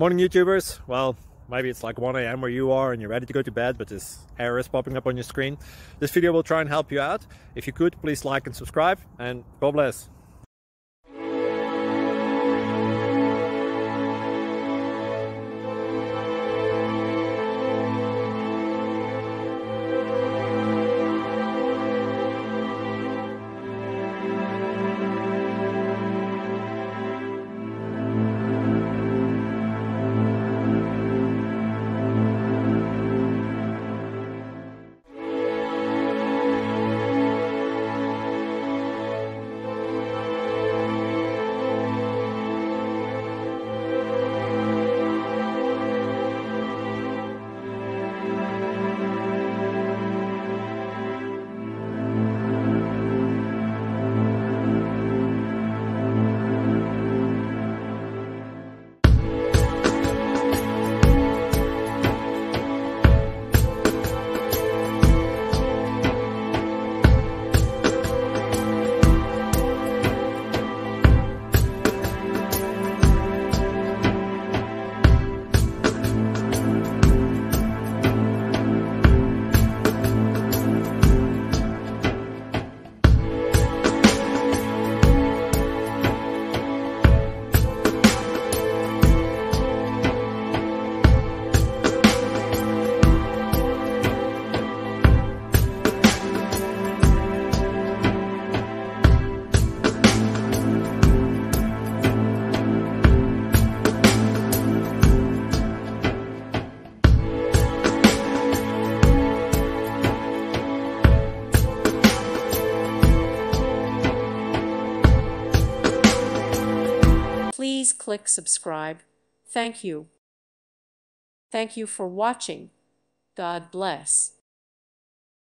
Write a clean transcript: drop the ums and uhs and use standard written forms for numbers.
Morning YouTubers. Well, maybe it's like 1 a.m. where you are and you're ready to go to bed, but this error is popping up on your screen. This video will try and help you out. If you could, please like and subscribe, and God bless. Please click subscribe. Thank you. Thank you for watching. God bless.